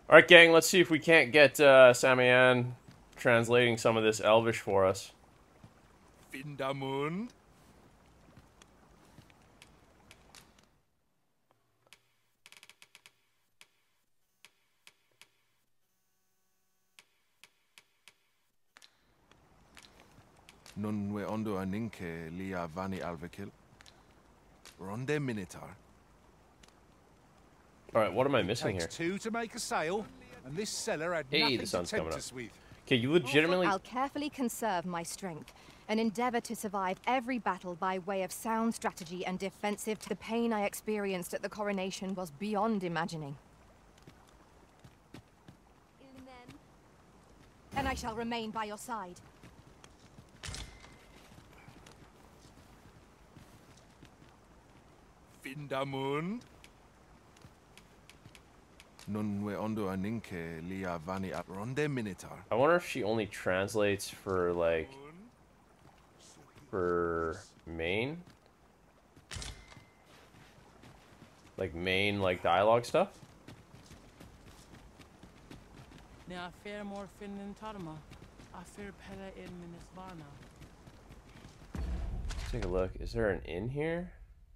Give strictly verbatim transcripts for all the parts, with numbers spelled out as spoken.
All right, gang. Let's see if we can't get uh, Samian translating some of this Elvish for us. Vindamund. Nun we ondo aninke lia vani alvekil. Ronde minitar. All right, what am I missing here? Takes two to make a sale, and this seller had Hey, nothing the to sun's coming tempt up. us with. Okay, you legitimately. I'll carefully conserve my strength and endeavor to survive every battle by way of sound strategy and defensive. The pain I experienced at the coronation was beyond imagining. And I shall remain by your side. Vindamund. Nun we ondo aninke lia vani al ronde minitar. I wonder if she only translates for like for main, like main like dialogue stuff. Ne afer mor finnen tarma. Afer pella in minisvana. Let's take a look. Is there an inn here?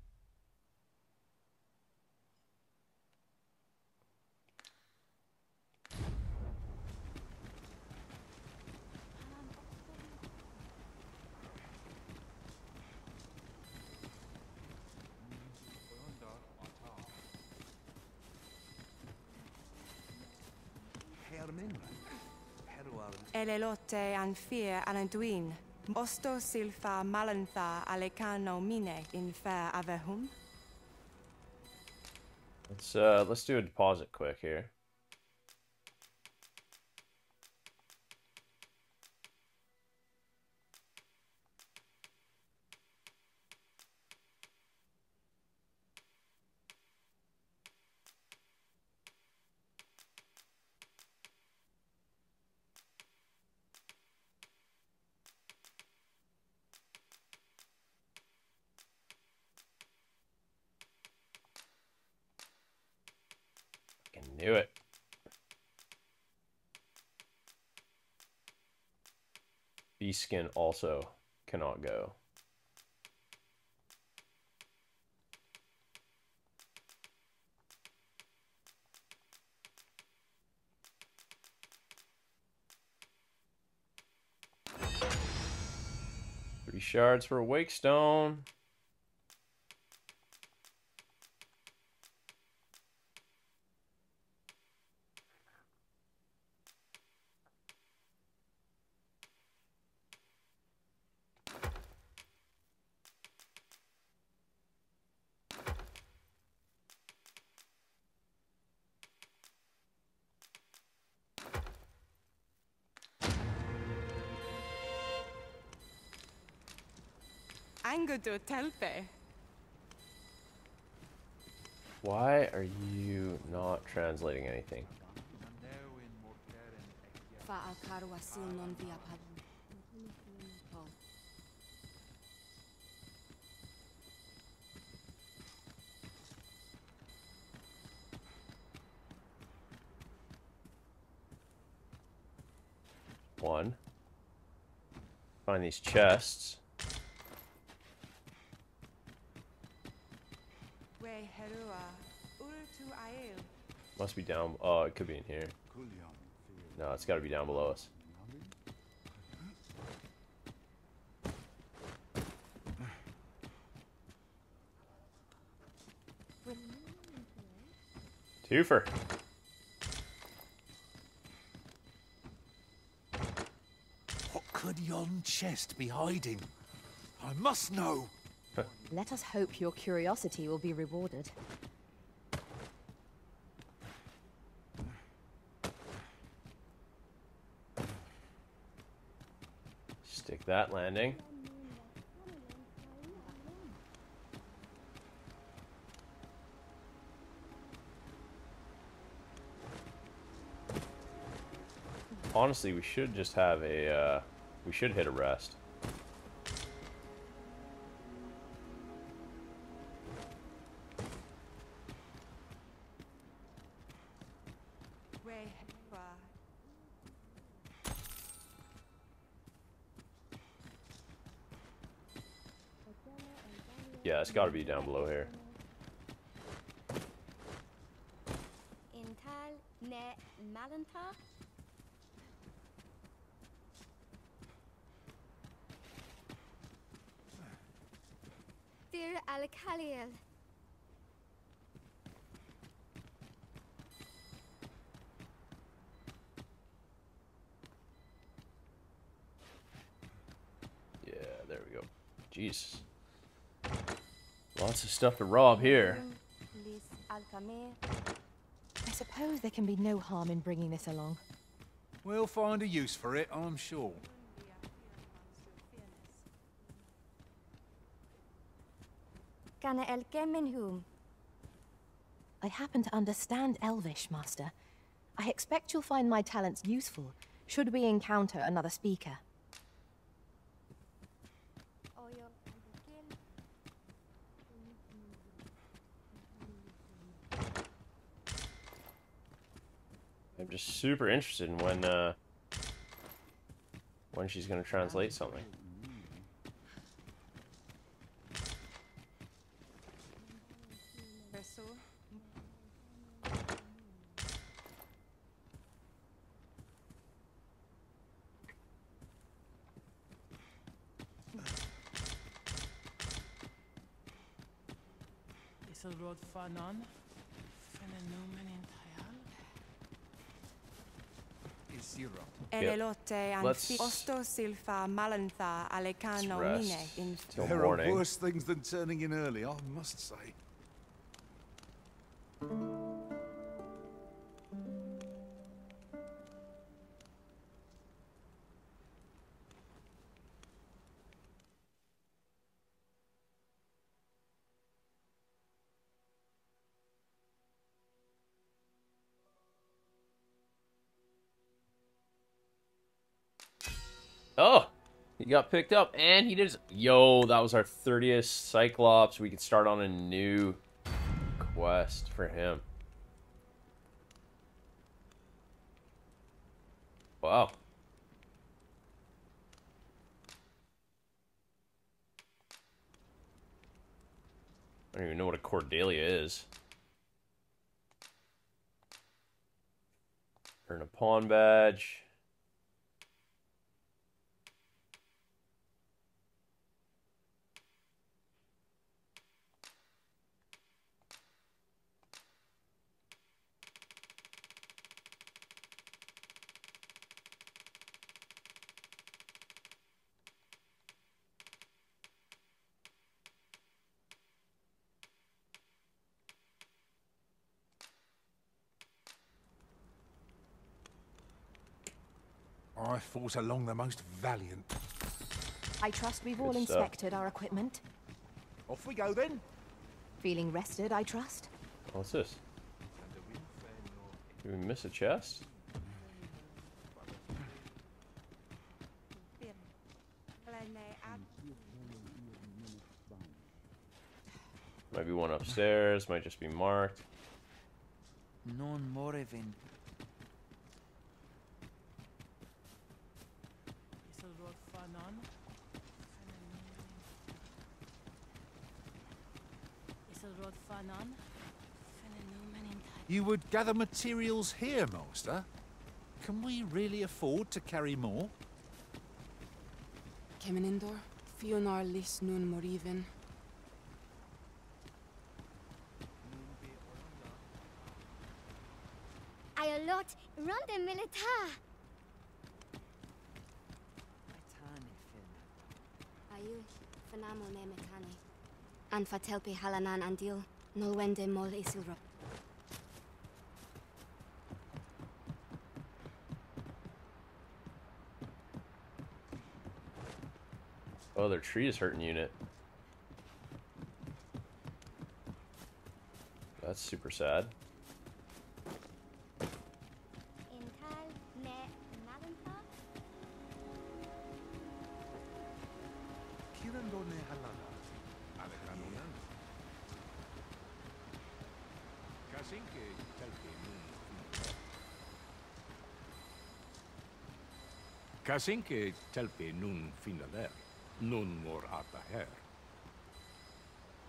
Elelote an fear alanduin. Osto silfa malantha alecano mine in fair avehum. Let's uh let's do a deposit quick here. I knew it. Beast skin also cannot go. Three shards for a wake stone. Angudu telpe. Why are you not translating anything? One. Find these chests. Must be down. Oh, it could be in here. No, it's got to be down below us. Twofer. What could yon chest be hiding? I must know. Let us hope your curiosity will be rewarded. Stick that landing. Honestly, we should just have a, uh, we should hit a rest. Yeah, it's got to be down below here. Intal ne Malanta. Vir al-Khaliel. Yeah, there we go. Jeez. Lots of stuff to rob here. I suppose there can be no harm in bringing this along. We'll find a use for it, I'm sure. Kana el Kemenhum. I happen to understand Elvish, Master. I expect you'll find my talents useful, should we encounter another speaker. I'm just super interested in when uh, when she's gonna translate something. Isilrod Fanon. Fenomen Tayal. Elelote and let's- Osto Silfa Malantha Alecano Let's Mine rest in till There morning. are worse things than turning in early, I must say. Oh, he got picked up, and he did. Yo, that was our thirtieth Cyclops. We could start on a new quest for him. Wow. I don't even know what a Cordelia is. Earn a pawn badge. I fought along the most valiant. I trust we've all Good stuff. inspected our equipment. Off we go then. Feeling rested, I trust. What's this? Did we miss a chest? Might be one upstairs, might just be marked. Non morevin. Isilrod Fanon. Isilrod Fanon. Fenomen Tayal. You would gather materials here, Master? Can we really afford to carry more? Kemenindor, Fionar Lis Nun Morivin. Ayolot Ronde Milita. Ayu Fanamo ne Metane. An Fatelpi Halanan Andil. Nolwende Mol Isilrod. Oh, their tree is hurting unit. That's super sad. Intal ne Malanta. Kirandone halala. Alekanonan. Kasinke telke nun. Kasinke telpe nun finaler, nun mor ata her.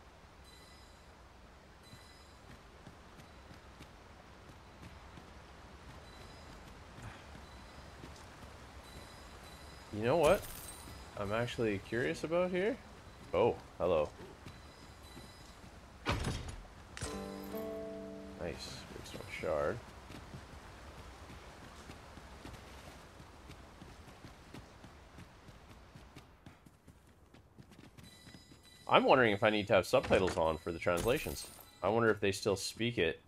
You know what I'm actually curious about here? Oh, hello. Nice. Big stone shard. I'm wondering if I need to have subtitles on for the translations. I wonder if they still speak it.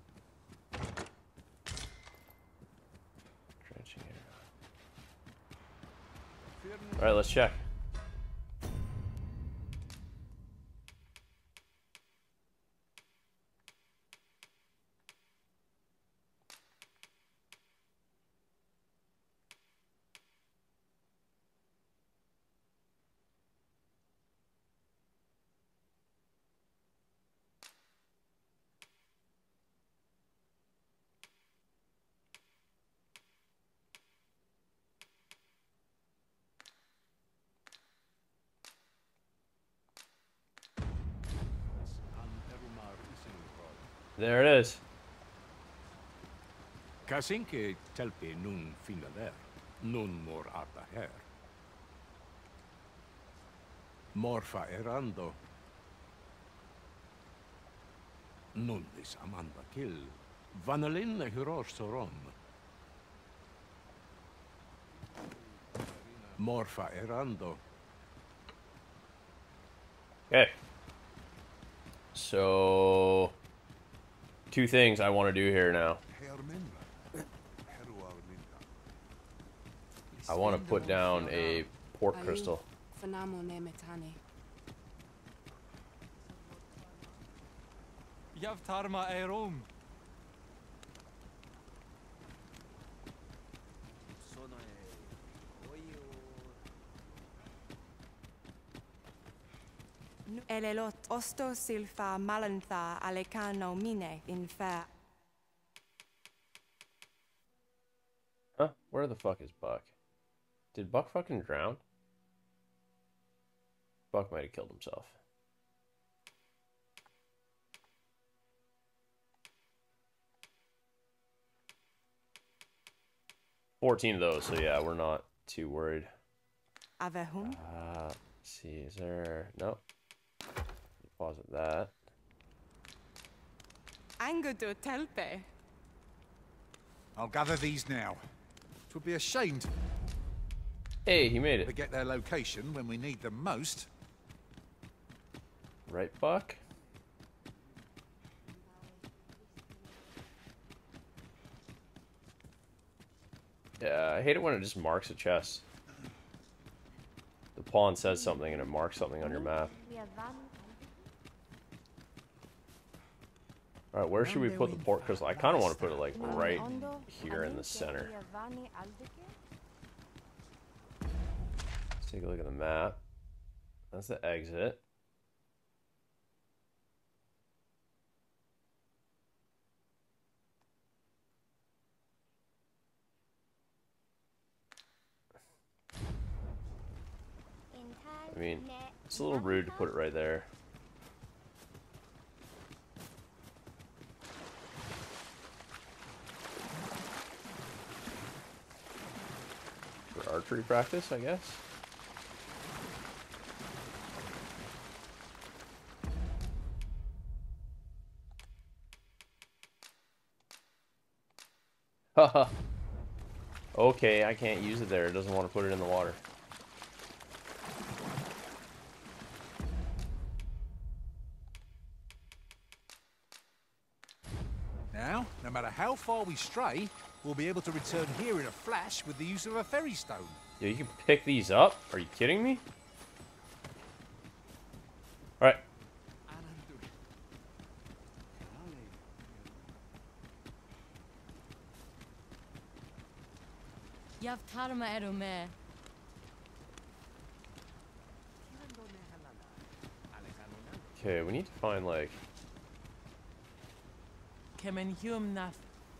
Alright, let's check. There it is. Kasinke telpe nun finaler, nun mor arta her. Morfa erando. Nun vis amanda kill. Vanalin hyros soron. Morfa erando. Okay. So, two things I want to do here now. I want to put down a port crystal. Yavtarma Erom. Elelot osto silfa malantha alecano mine infer. Huh? Where the fuck is Buck? Did Buck fucking drown? Buck might have killed himself. fourteen of those, so yeah, we're not too worried. Avehum? Uh, let's see, is there... Nope. Deposit that. Angudu telpe. I'll gather these now. It would be a shame to Hey, he made it. forget their location when we need them most. Right, Buck? Yeah, I hate it when it just marks a chest. The pawn says something and it marks something on your map. Alright, where should we put the port crystal? I kind of want to put it like right here in the center. Let's take a look at the map. That's the exit. I mean, it's a little rude to put it right there. For archery practice, I guess. Haha. Okay, I can't use it there. It doesn't want to put it in the water. Now, no matter how far we stray, we'll be able to return here in a flash with the use of a ferry stone. Yeah, you can pick these up? Are you kidding me? Alright. Yavtarma Erome. Okay, we need to find like... Kemen Hume Naf.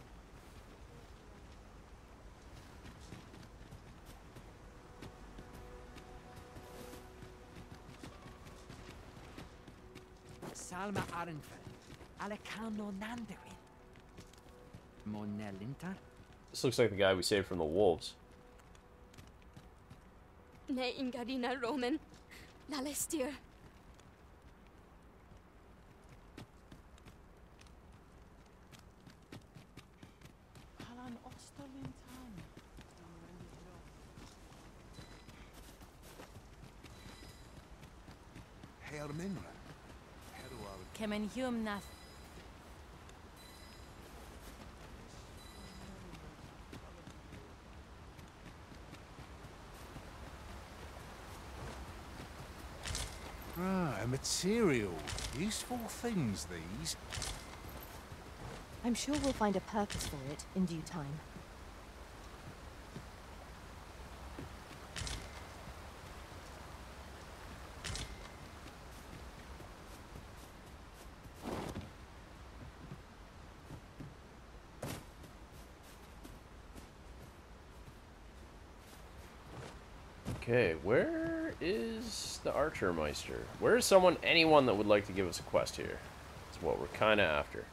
Salma Arenfen. Alecano Nanderin. Monelintar. This looks like the guy we saved from the wolves. Ne Ingarina Roman. Lalestir. Halan Osterlintan. Herminra. Heruar. Kemen Hume Nath. Ah, a material. Useful things, these. I'm sure we'll find a purpose for it in due time. Okay, where is the Archermeister? Where is someone, anyone that would like to give us a quest here? That's what we're kind of after.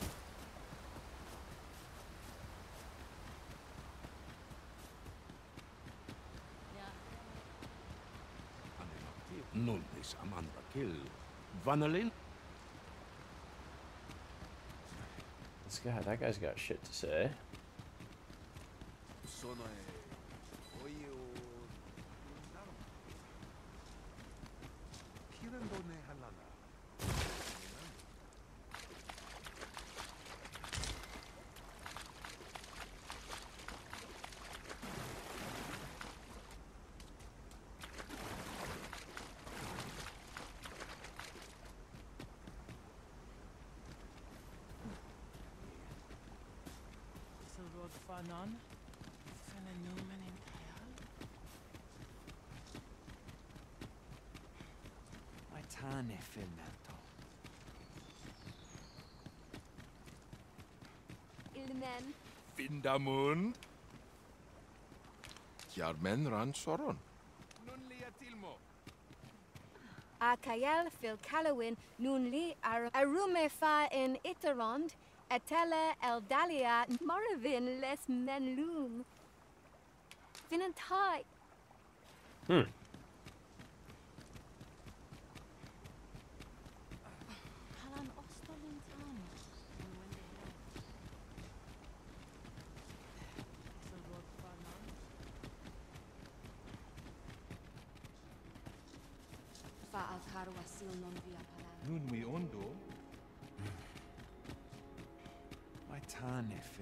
Nun is Amanda kill. Vanillin? This guy, that guy's got shit to say. Silrod Fanon. Fenenumen in Hell. My tane filmerto. Ilmen. Vindamund. Jarmen ran soron. Akael fil Calawin nun li ar arume fa in Iterond. Etele eldalia moravin les menlum. Finantai. Hmm. Halan Osterlintan. Silrod Fanon. Fa alcar wasil non via palabra. Nun mi ondo. My tane film.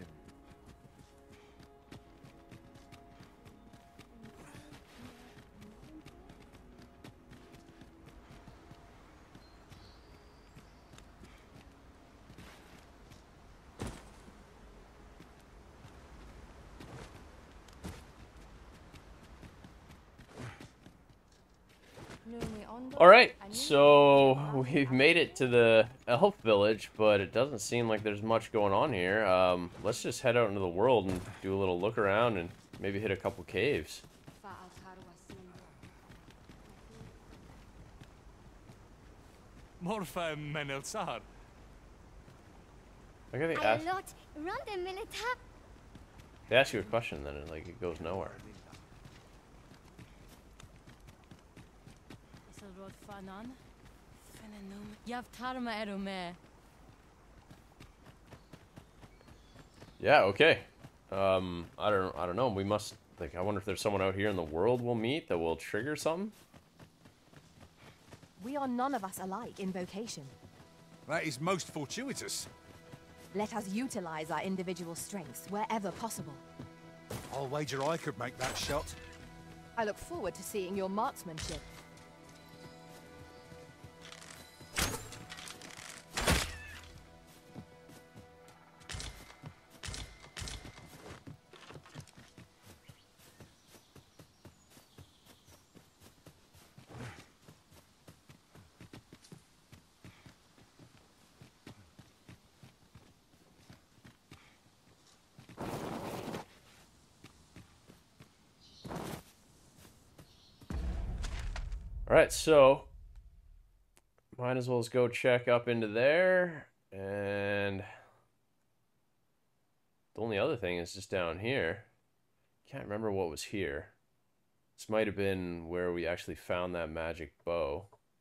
Alright, so we've made it to the elf village, but it doesn't seem like there's much going on here. Um, let's just head out into the world and do a little look around and maybe hit a couple caves. Fa alcar wasil. Morfa Menelsar. Like they ask, Alot ronde milita. they ask you a question, then it, like it goes nowhere. Silrod Fanon. Fenenum. Yavtarma erume. Yeah, okay. Um, I don't, I don't know. We must, like, I wonder if there's someone out here in the world we'll meet that will trigger something. We are none of us alike in vocation. That is most fortuitous. Let us utilize our individual strengths wherever possible. I'll wager I could make that shot. I look forward to seeing your marksmanship. Alright, so might as well just go check up into there, and the only other thing is just down here. Can't remember what was here. This might have been where we actually found that magic bow.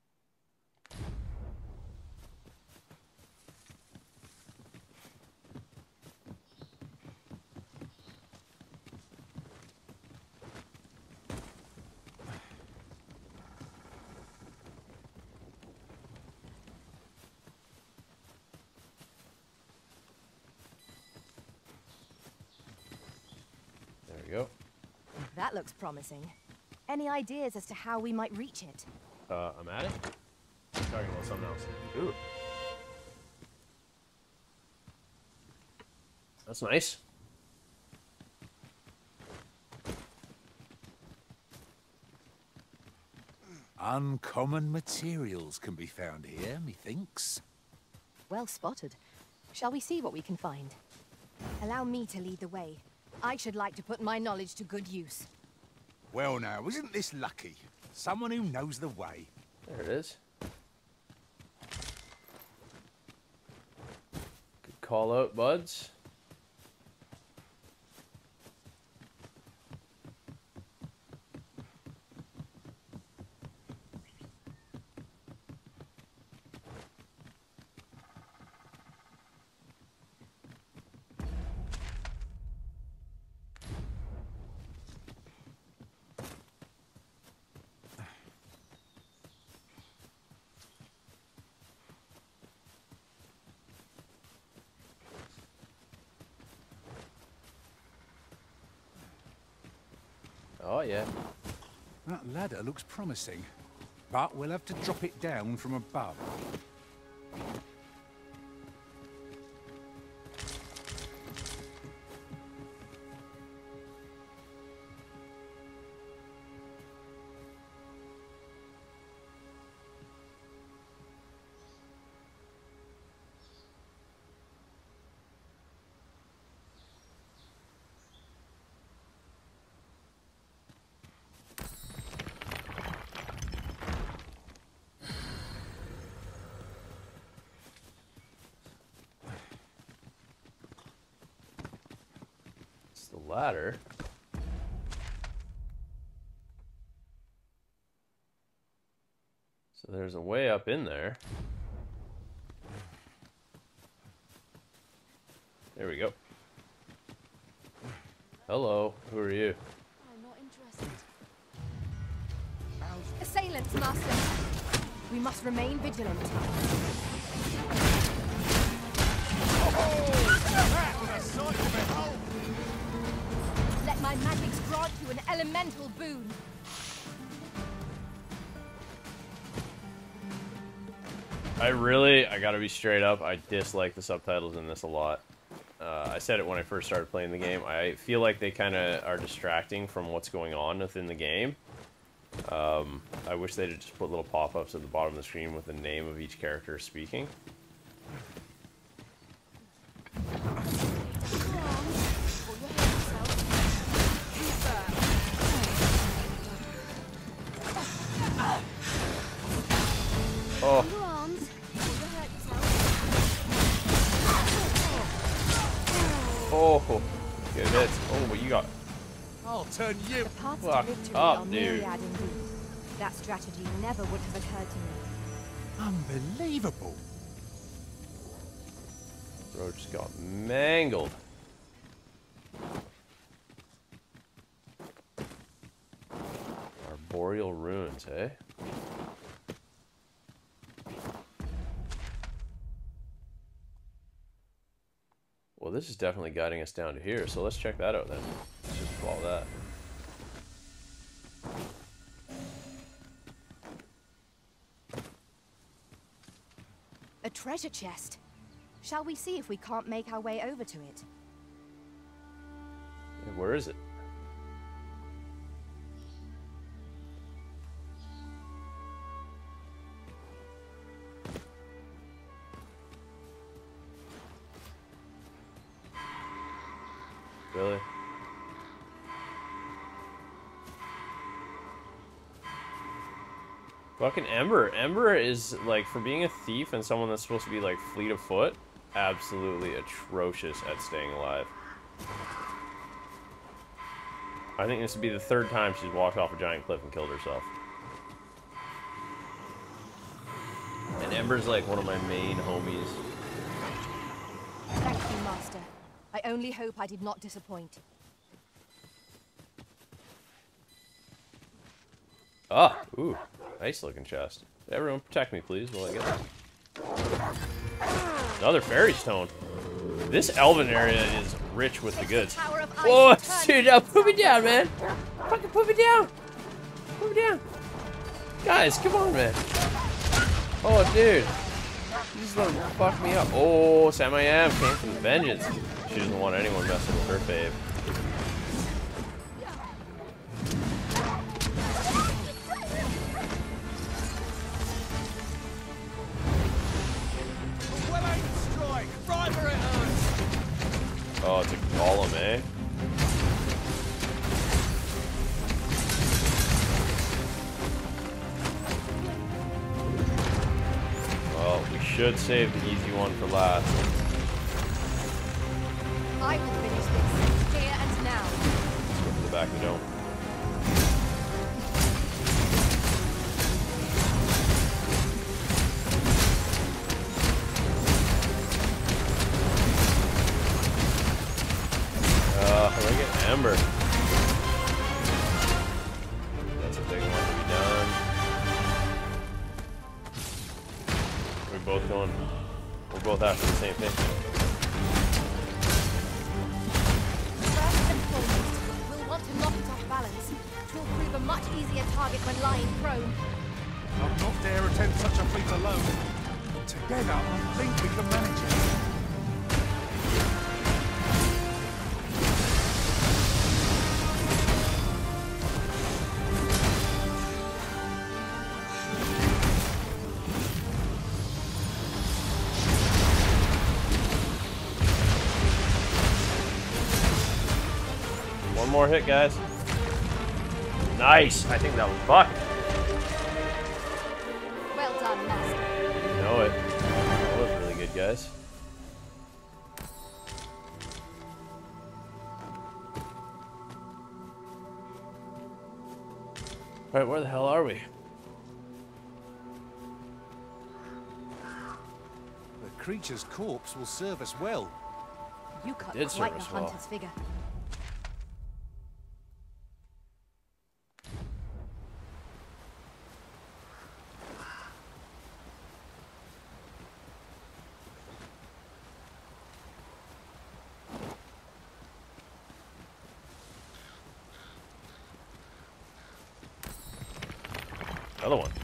There we go. That looks promising. Any ideas as to how we might reach it? Uh, I'm at it. I'm talking about something else. Ooh. That's nice. Uncommon materials can be found here, methinks. Well spotted. Shall we see what we can find? Allow me to lead the way. I should like to put my knowledge to good use. Well now, isn't this lucky? Someone who knows the way. There it is. Good call out, buds. Oh, yeah. That ladder looks promising, but we'll have to drop it down from above. The ladder. So there's a way up in there. There we go. Hello, who are you? I'm not interested. Assailants, Master! We must remain vigilant. Let my magics grant you an elemental boon. I really, I gotta be straight up, I dislike the subtitles in this a lot. Uh, I said it when I first started playing the game. I feel like they kind of are distracting from what's going on within the game. Um, I wish they'd just put little pop-ups at the bottom of the screen with the name of each character speaking. Oh. Oh, good hit. Oh, what you got? I'll turn you. The paths to Fuck victory up, are dude. myriad indeed. That strategy never would have occurred to me. Unbelievable. Bro just got mangled. Arboreal ruins, eh? Well, this is definitely guiding us down to here, so let's check that out then. Let's just follow that. A treasure chest. Shall we see if we can't make our way over to it? Yeah, where is it? Really? Fucking Ember. Ember is, like, for being a thief and someone that's supposed to be, like, fleet of foot, absolutely atrocious at staying alive. I think this would be the third time she's walked off a giant cliff and killed herself. And Ember's like one of my main homies. Thank you, Master. I only hope I did not disappoint. Ah, ooh, nice looking chest. Everyone protect me, please, while I get that. Another fairy stone. This elven area is rich with the goods. Whoa, dude, now put me down, man. Fucking put me down. Put me down. Guys, come on, man. Oh, dude. You just let him fuck me up. Oh, Sam I Am came from vengeance. She doesn't want anyone messing with her fave. Oh, it's a golem, eh? Well, we should save the easy one for last. I will finish this, here and now. Let's go to the back of the dome. Uh, how do I get Ember? That's a big one to be done. We're both going. We're both after the same thing. First and foremost, we'll want to knock it off balance. It will prove a much easier target when lying prone. I'll not dare attempt such a feat alone. Together, I think we can manage it. One more hit, guys. Nice. I think that was Buck. Well done, Master. You know it. That was really good, guys. All right, where the hell are we? The creature's corpse will serve us well. You cut Did quite serve the us well. hunter's figure. Another one.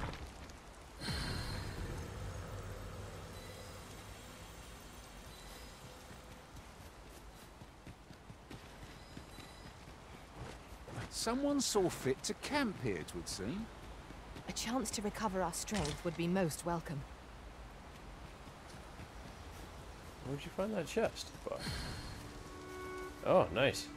Someone saw fit to camp here, it would seem. A chance to recover our strength would be most welcome. Where'd you find that chest, Buck? Oh, nice.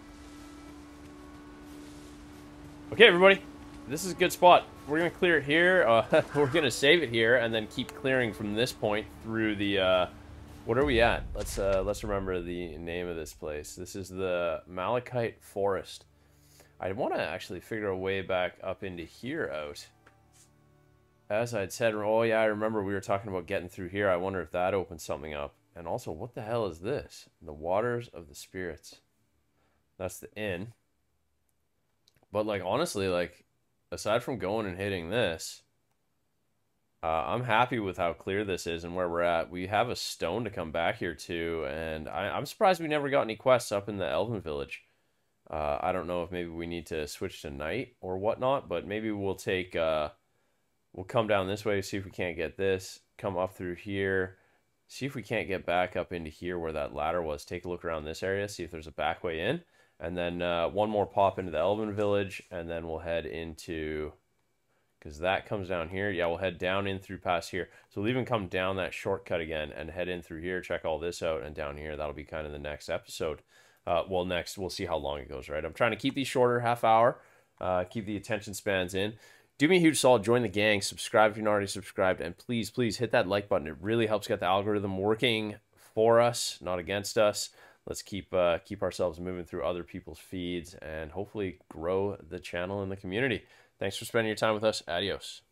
Okay, everybody. This is a good spot. We're going to clear it here. Uh, we're going to save it here and then keep clearing from this point through the... Uh, what are we at? Let's, uh, let's remember the name of this place. This is the Malachite Forest. I want to actually figure a way back up into here out. As I'd said, oh yeah, I remember we were talking about getting through here. I wonder if that opens something up. And also, what the hell is this? The Waters of the Spirits. That's the inn. But, like, honestly, like, aside from going and hitting this, uh, I'm happy with how clear this is and where we're at. We have a stone to come back here to, and I, I'm surprised we never got any quests up in the Elven Village. Uh, I don't know if maybe we need to switch to night or whatnot, but maybe we'll take, uh, we'll come down this way, see if we can't get this, come up through here, see if we can't get back up into here where that ladder was, take a look around this area, see if there's a back way in, and then uh, one more pop into the Elven Village, and then we'll head into, because that comes down here, yeah, we'll head down in through past here, so we'll even come down that shortcut again and head in through here, check all this out, and down here, that'll be kind of the next episode. Uh, well, next, we'll see how long it goes, right? I'm trying to keep these shorter, half hour, uh, keep the attention spans in. Do me a huge solid, join the gang, subscribe if you're not already subscribed, and please, please hit that like button. It really helps get the algorithm working for us, not against us. let's keep uh, keep ourselves moving through other people's feeds and hopefully grow the channel and the community. Thanks for spending your time with us. Adios.